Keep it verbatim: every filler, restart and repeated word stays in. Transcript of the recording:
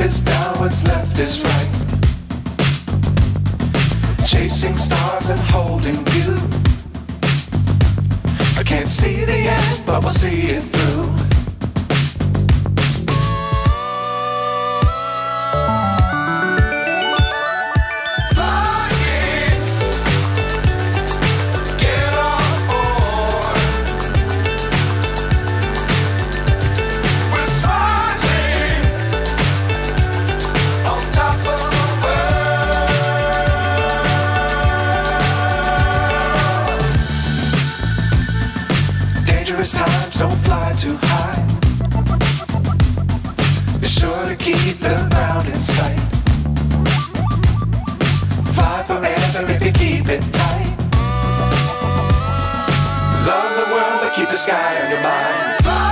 is down, what's left is right. Chasing stars and holding you. I can't see the end, but we'll see it through. Times don't fly too high. Be sure to keep the ground in sight. Fly forever if you keep it tight. Love the world but keep the sky on your mind.